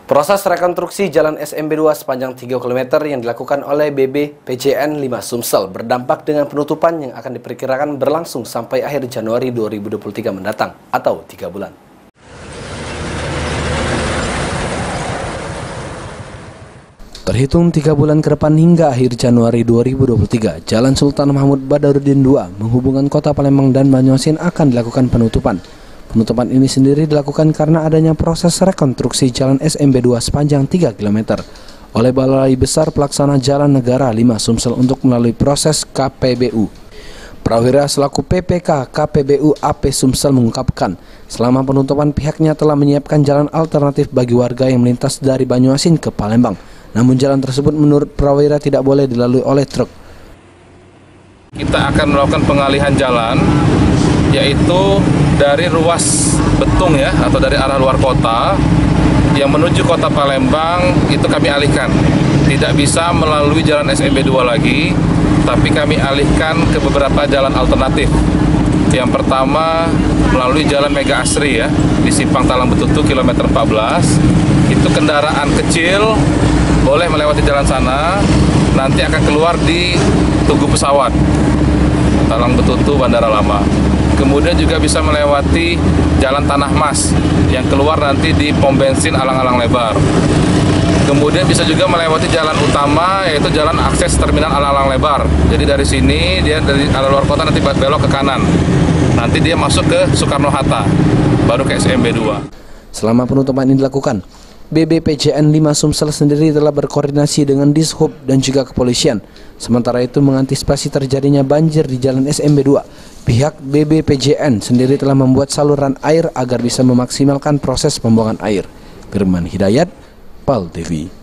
Proses rekonstruksi Jalan SMB 2 sepanjang 3 km yang dilakukan oleh BBPJN 5 Sumsel berdampak dengan penutupan yang akan diperkirakan berlangsung sampai akhir Januari 2023 mendatang atau 3 bulan. Terhitung 3 bulan ke depan hingga akhir Januari 2023, Jalan Sultan Mahmud Badarudin II menghubungkan Kota Palembang dan Banyuasin akan dilakukan penutupan. Penutupan ini sendiri dilakukan karena adanya proses rekonstruksi Jalan SMB 2 sepanjang 3 km oleh Balai Besar Pelaksana Jalan Negara 5 Sumsel untuk melalui proses KPBU. Prawira selaku PPK KPBU AP Sumsel mengungkapkan, selama penutupan pihaknya telah menyiapkan jalan alternatif bagi warga yang melintas dari Banyuasin ke Palembang. Namun jalan tersebut menurut Prawira tidak boleh dilalui oleh truk. Kita akan melakukan pengalihan jalan, yaitu dari ruas Betung ya, atau dari arah luar kota yang menuju Kota Palembang itu kami alihkan. Tidak bisa melalui jalan SMB 2 lagi, tapi kami alihkan ke beberapa jalan alternatif. Yang pertama melalui jalan Mega Asri ya, di Simpang Talang Betutu kilometer 14. Itu kendaraan kecil boleh melewati jalan sana, nanti akan keluar di Tugu Pesawat Talang Betutu Bandara Lama. Kemudian juga bisa melewati Jalan Tanah Mas yang keluar nanti di pom bensin Alang-Alang Lebar. Kemudian bisa juga melewati jalan utama, yaitu jalan akses terminal Alang-Alang Lebar. Jadi dari sini dia dari arah luar kota nanti belok ke kanan. Nanti dia masuk ke Soekarno-Hatta, baru ke SMB 2. Selama penutupan ini dilakukan, BBPJN 5 Sumsel sendiri telah berkoordinasi dengan Dishub dan juga kepolisian. Sementara itu mengantisipasi terjadinya banjir di Jalan SMB 2, pihak BBPJN sendiri telah membuat saluran air agar bisa memaksimalkan proses pembuangan air. Firman Hidayat, PAL TV.